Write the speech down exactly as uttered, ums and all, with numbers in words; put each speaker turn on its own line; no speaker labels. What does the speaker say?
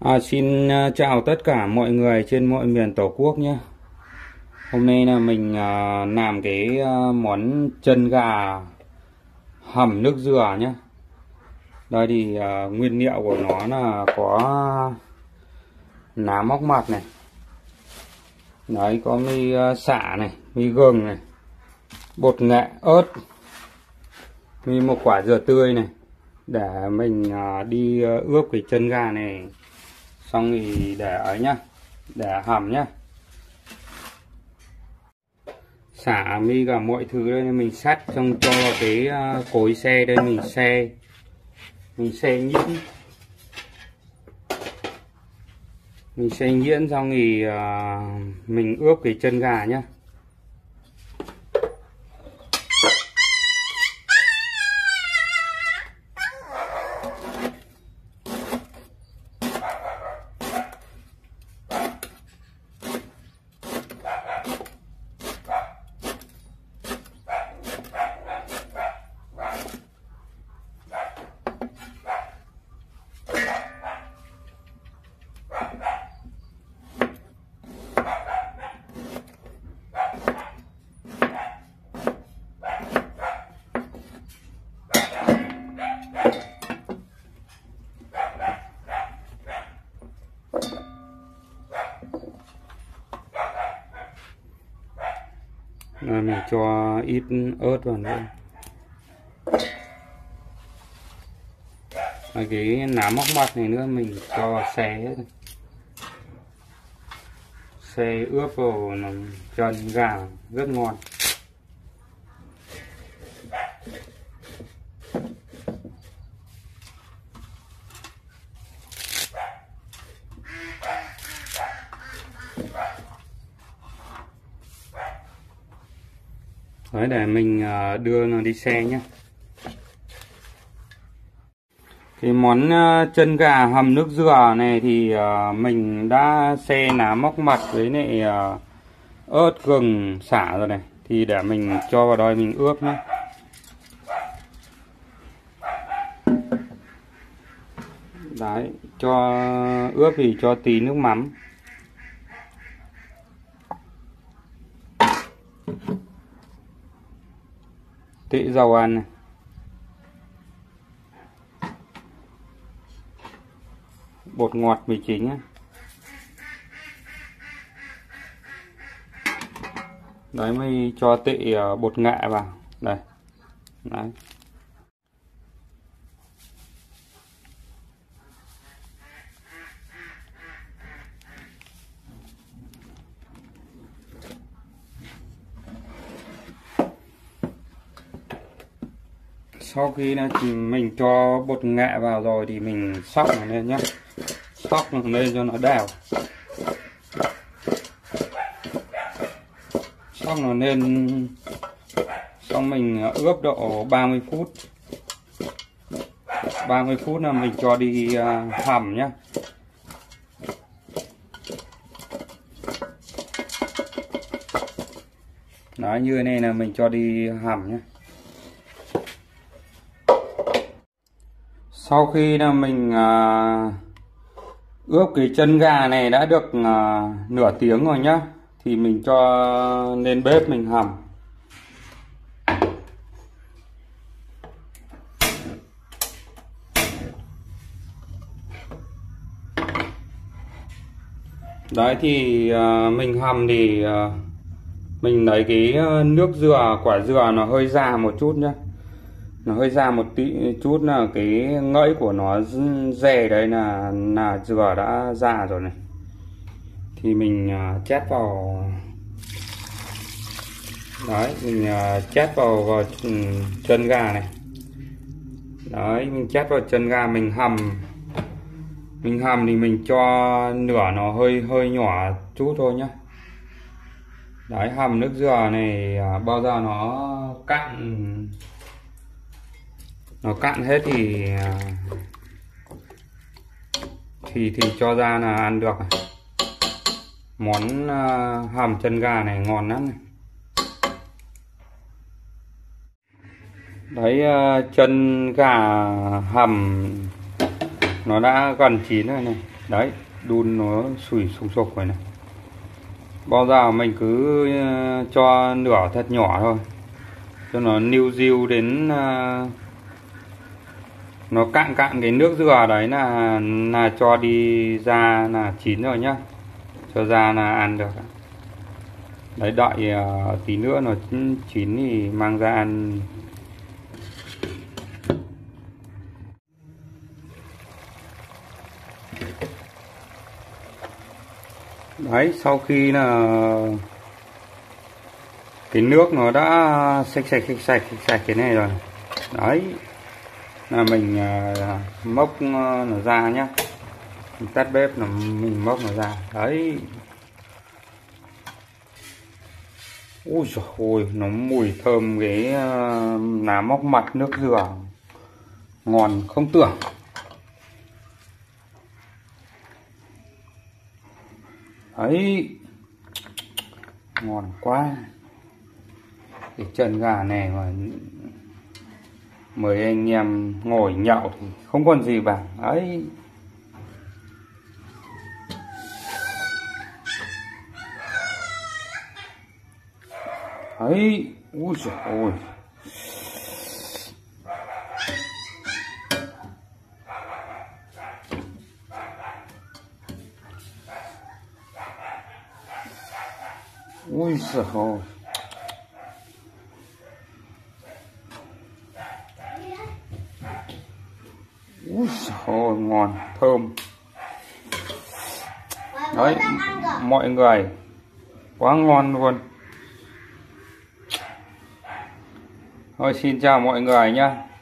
À, xin à, chào tất cả mọi người trên mọi miền Tổ quốc nhé. Hôm nay là mình à, làm cái à, món chân gà hầm nước dừa nhé. Đây thì à, nguyên liệu của nó là có lá móc mặt này. Đấy, có mì à, xả này, mì gừng này, bột nghệ, ớt, mì một quả dừa tươi này. Để mình à, đi à, ướp cái chân gà này. Xong thì để ấy nhá, để hầm nhá. Xả mi cả mọi thứ đây mình sắt xong cho vào cái uh, cối xe đây, mình xe mình xe nhuyễn mình xe nhuyễn xong thì uh, mình ướp cái chân gà nhá. Rồi mình cho ít ớt vào nữa. Rồi cái lá móc mặt này nữa mình cho xé xé ướp vào chân gà rất ngon. Đấy, để mình đưa nó đi xe nhé. Cái món chân gà hầm nước dừa này thì mình đã xe lá móc mặt với lại ớt, gừng, xả rồi này. Thì để mình cho vào đây mình ướp nhé. Đấy, cho ướp thì cho tí nước mắm. Tí dầu ăn này. Bột ngọt mì chính ấy. Đấy, mới cho tị bột nghệ vào đây. Đấy. Sau khi là mình cho bột nghệ vào rồi thì mình xóc nó lên nhé. Xóc nó lên cho nó đều. Xóc nó lên. Xong mình ướp độ ba mươi phút. ba mươi phút là mình cho đi hầm nhé. Đó, như này là mình cho đi hầm nhé. Sau khi là mình à, ướp cái chân gà này đã được à, nửa tiếng rồi nhá, thì mình cho lên bếp mình hầm. Đấy thì à, mình hầm thì à, mình lấy cái nước dừa, quả dừa nó hơi già một chút nhá. Nó hơi ra một tí chút là cái ngẫy của nó dè đấy là là dừa đã già rồi này. Thì mình uh, chét vào. Đấy, mình uh, chét vào, vào um, chân gà này. Đấy, mình chét vào chân gà mình hầm. Mình hầm thì mình cho nửa nó hơi hơi nhỏ chút thôi nhá. Đấy, hầm nước dừa này uh, bao giờ nó cạn nó cạn hết thì thì thì cho ra là ăn được. Món uh, hầm chân gà này ngon lắm này. Đấy, uh, chân gà hầm nó đã gần chín rồi này. Đấy, đun nó sùi sùng sục rồi này. Bao giờ mình cứ cho lửa thật nhỏ thôi, cho nó niu diu đến uh, nó cạn cạn cái nước dừa đấy là là cho đi ra là chín rồi nhá, cho ra là ăn được. Đấy, đợi uh, tí nữa nó chín thì mang ra ăn. Đấy, sau khi là cái nước nó đã sạch sạch sạch sạch sạch, sạch cái này rồi, đấy là mình uh, mốc nó ra nhá, mình tắt bếp là mình mốc nó ra. Đấy, ui giời ôi, nó mùi thơm cái uh, lá móc mặt nước dừa, ngon không tưởng. Đấy, ngon quá. Cái chân gà này mà mời anh em ngồi nhậu thì không còn gì bằng. Đấy, đấy, ui giời ôi, ui giời ôi, ui giời ôi, ngon thơm. Đấy mọi người, quá ngon luôn. Thôi xin chào mọi người nhé.